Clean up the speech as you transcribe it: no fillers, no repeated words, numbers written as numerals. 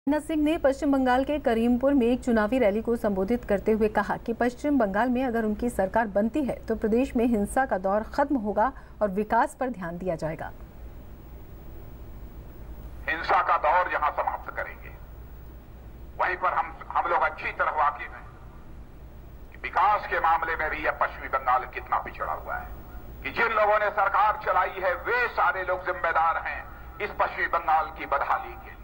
राजनाथ सिंह ने पश्चिम बंगाल के करीमपुर में एक चुनावी रैली को संबोधित करते हुए कहा कि पश्चिम बंगाल में अगर उनकी सरकार बनती है तो प्रदेश में हिंसा का दौर खत्म होगा और विकास पर ध्यान दिया जाएगा। हिंसा का दौर जहां समाप्त करेंगे, वहीं पर हम लोग अच्छी तरह वाकिफ हैं कि विकास के मामले में भी यह पश्चिमी बंगाल कितना पिछड़ा हुआ है, कि जिन लोगों ने सरकार चलाई है वे सारे लोग जिम्मेदार हैं इस पश्चिमी बंगाल की बदहाली के लिए।